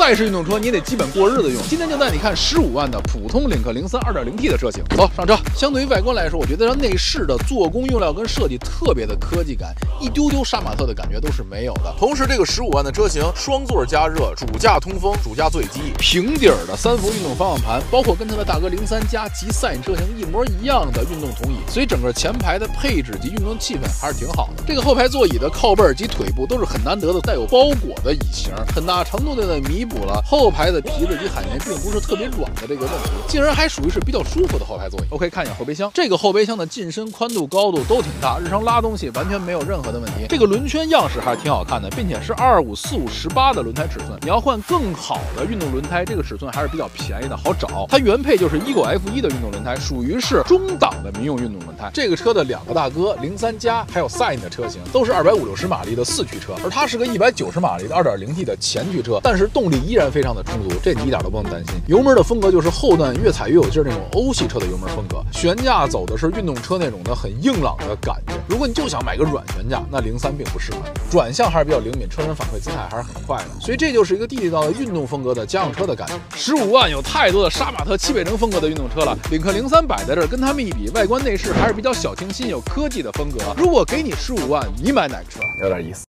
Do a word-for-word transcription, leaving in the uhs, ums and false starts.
外饰运动车你也得基本过日子用。今天就带你看十五万的普通领克零三 二点零 T 的车型。走上车。相对于外观来说，我觉得它内饰的做工用料跟设计特别的科技感，一丢丢杀马特的感觉都是没有的。同时，这个十五万的车型双座加热，主驾通风，主驾座椅机，平底儿的三幅运动方向盘，包括跟它的大哥零三加及赛车型一模一样的运动筒椅，所以整个前排的配置及运动气氛还是挺好的。这个后排座椅的靠背及腿部都是很难得的带有包裹的椅型，很大程度的弥补了后排的皮子及海绵并不是特别软的这个问题，竟然还属于是比较舒服的后排座椅。OK， 看一眼后备箱，这个后备箱的进深、宽度、高度都挺大，日常拉东西完全没有任何的问题。这个轮圈样式还是挺好看的，并且是二二五四五十八的轮胎尺寸。你要换更好的运动轮胎，这个尺寸还是比较便宜的，好找。它原配就是 Ego F 一 的运动轮胎，属于是中档的民用运动轮胎。这个车的两个大哥零三加还有 Sign 的车型都是二百五六十马力的四驱车，而它是个一百九十马力的 二点零 T 的前驱车，但是动力依然非常的充足，这你一点都不用担心。油门的风格就是后段越踩越有劲儿那种欧系车的油门风格，悬架走的是运动车那种的很硬朗的感觉。如果你就想买个软悬架，那零三并不适合你，转向还是比较灵敏，车身反馈姿态还是很快的，所以这就是一个地地道的运动风格的家用车的感觉。十五万有太多的杀马特七倍乘风格的运动车了，领克零三摆在这儿，跟他们一比，外观内饰还是比较小清新有科技的风格。如果给你十五万，你买哪个车？有点意思。